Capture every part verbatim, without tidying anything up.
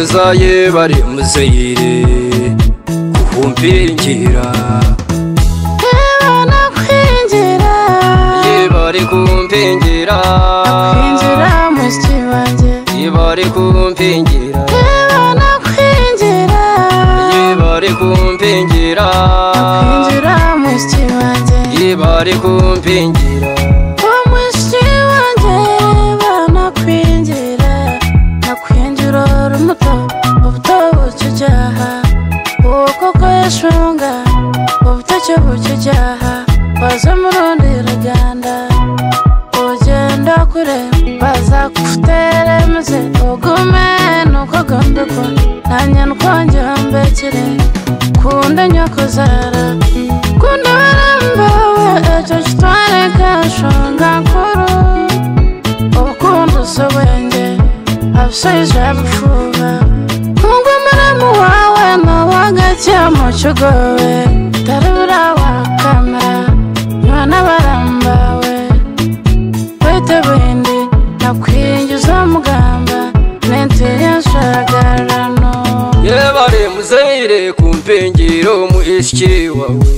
neza ye bari muzeyire kumpingira Ebana kwinjira ye bari kumpingira kwinjira mushiki wanjye ye bari kumpingira Ebana kwinjira ye bari kumpingira kwinjira mushiki wanjye ye bari kumpingira mushiki wanjye bana kwinjira nakwinjira umuto ubuto bucyaha ukoko yashunga ubutacyo bucyaha baza murundi ruganda ugenda kure baza kufutere muze ugume nuko gombeko nanya nkonje mbekire kunda nyoko zara kunda barambawe ejo kitware kashunga nkuru ubukundu sobwenge abusayije abufuba kungwa maramu wawe nawagacyamo cyugowe tarabura wakamera nywana barambawe wete bindi nakwinjiza mugamba nentere nshagarano ye bari muzeyire kumpingiro mushiki wawe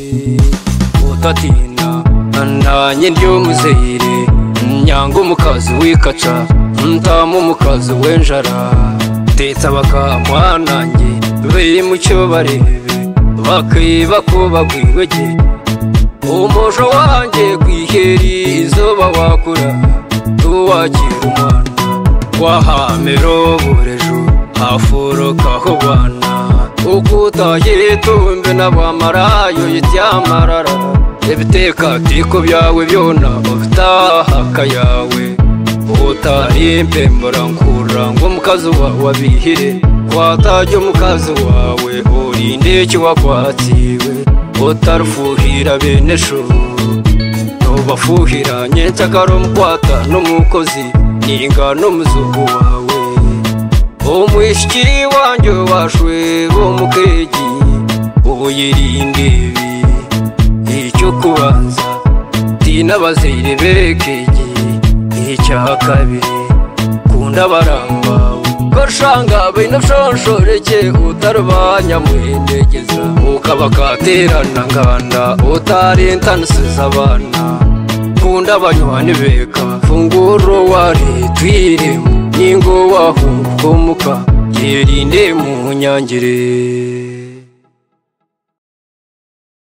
utatina nanye ndyo muzeyire nyango mukazi wikaca ntamu mukazi wenjara tetsa bakamwanange biri mucyo barebe bakiba ko bagwigege umujo wanjye kwiheri izuba wakura tuwakira umwana wahamero burejo hafurukaho bwana ukutaye tumbe n'abamarayo yityamarara ebiteka tiko byawe byona bafitahaka yawe utari mpembora nkura ngo mukazi wawe wabihire kwatajya mukazi wawe urinde cyo wakwatsiwe utarufuhira benesho nobafuhira nyentakaro mukwata n'umukozi ninga n'umuzugu wawe umwishiki wanjye washwe bomukegi ubuyirinde ibi icyo kubanza tinabazire bekegi icya kabiri kunda barambawe koshanga bino shonshoreke utarubanya muhendegeza ukabakaterana nganda utarentanisiza abana kunda banywani beka funguro wari twiremo ningo wahungukomuka yerinde mu nyangire